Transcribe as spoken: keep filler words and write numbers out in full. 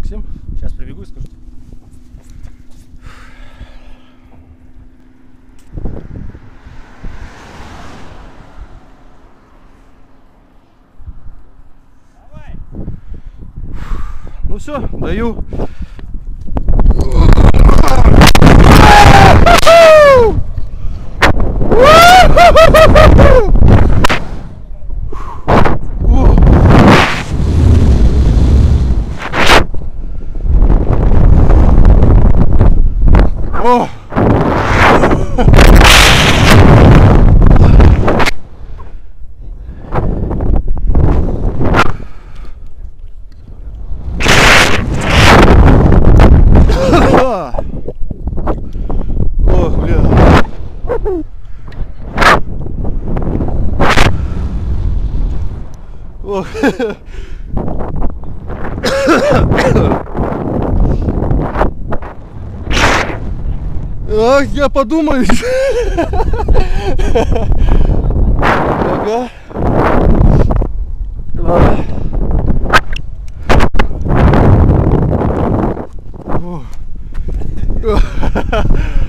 Максим? Сейчас прибегу и скажу. Давай. Ну все, даю. О! О, бля. О. А, я подумаю. Ага. О.